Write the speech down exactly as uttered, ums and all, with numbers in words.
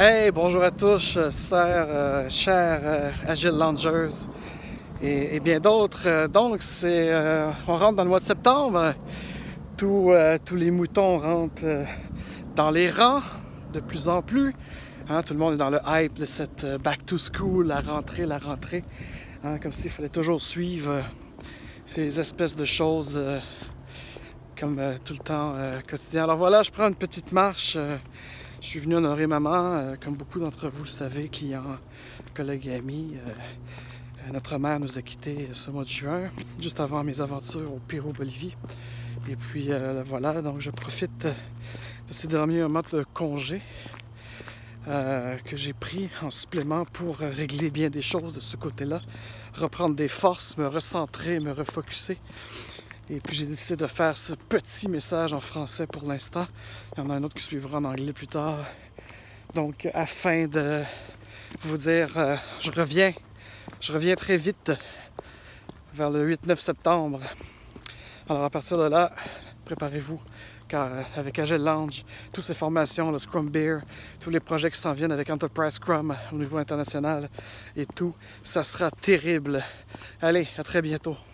Hey, bonjour à tous, euh, chers, euh, chers euh, Agile Loungers et, et bien d'autres. Euh, donc, c'est, euh, on rentre dans le mois de septembre. Tous, euh, tous les moutons rentrent euh, dans les rangs de plus en plus. Hein, tout le monde est dans le hype de cette euh, back to school, la rentrée, la rentrée. Hein, comme s'il fallait toujours suivre euh, ces espèces de choses euh, comme euh, tout le temps euh, quotidien. Alors voilà, je prends une petite marche. Euh, Je suis venu honorer maman, euh, comme beaucoup d'entre vous le savez, clients, collègues et amis. Euh, notre mère nous a quittés ce mois de juin, juste avant mes aventures au Pérou-Bolivie. Et puis euh, voilà, donc je profite de ces derniers moments de congé euh, que j'ai pris en supplément pour régler bien des choses de ce côté-là, reprendre des forces, me recentrer, me refocuser. Et puis j'ai décidé de faire ce petit message en français pour l'instant. Il y en a un autre qui suivra en anglais plus tard. Donc afin de vous dire, euh, je reviens, je reviens très vite vers le huit neuf septembre. Alors à partir de là, préparez-vous, car euh, avec Agile Lounge, toutes ces formations, le Scrum Beer, tous les projets qui s'en viennent avec Enterprise Scrum au niveau international et tout, ça sera terrible. Allez, à très bientôt.